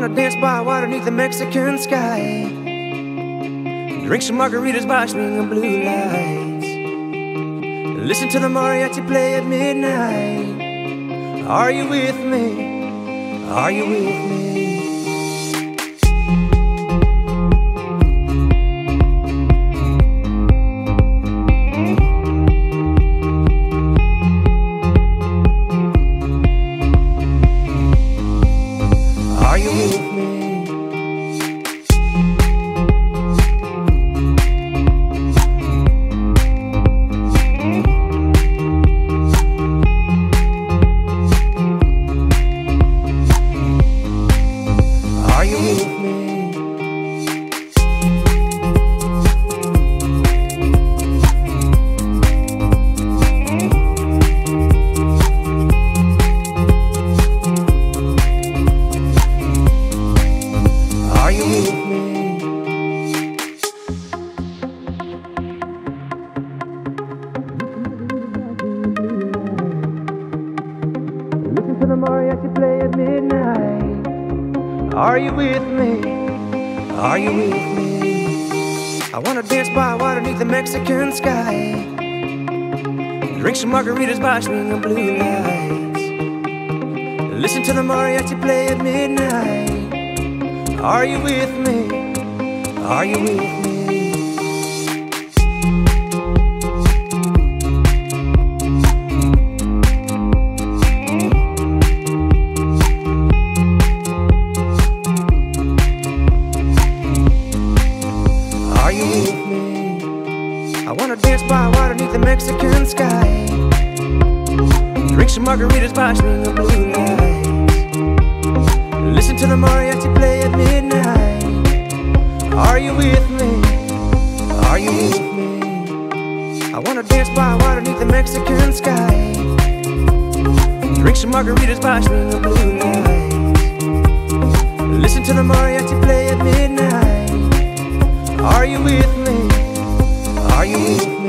wanna dance by water beneath the Mexican sky, drink some margaritas by swinging blue lights, listen to the mariachi play at midnight. Are you with me? Are you with me? Are you with me? Are you with me? I wanna dance by water beneath the Mexican sky, drink some margaritas by swinging blue lights, listen to the mariachi play at midnight. Are you with me? Are you with me? Mexican sky, drink some margaritas by swinging blue lights, listen to the mariachi play at midnight. Are you with me? Are you with me? I wanna dance by water beneath the Mexican sky, drink some margaritas by swinging blue lights, listen to the mariachi play at midnight. Are you with me? Are you with me?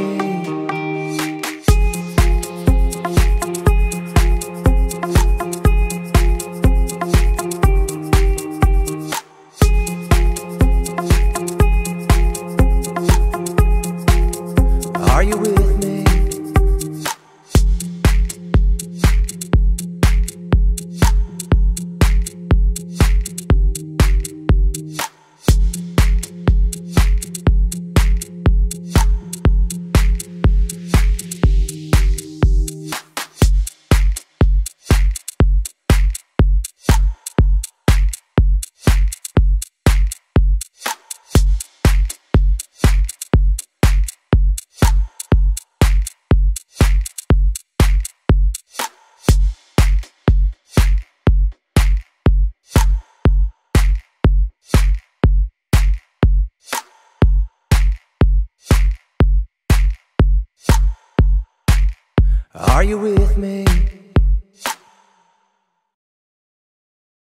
Are you with me?